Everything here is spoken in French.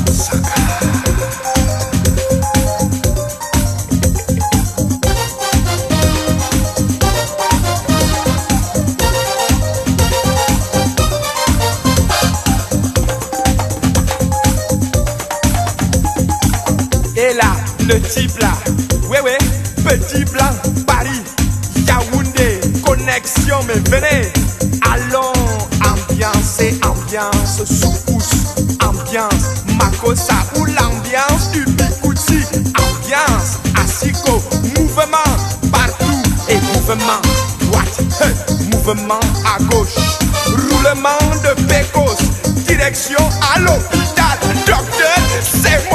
Et là, le type là, ouais, petit blanc, Paris, Yaoundé, connexion, mais venez, allons, ambiance et ambiance, sous-pouce, ambiance, Makossa ou l'ambiance du Bikouti, ambiance, Asiko, mouvement, partout, et mouvement, droite, mouvement à gauche, roulement de pécos, direction à l'hôpital, docteur, c'est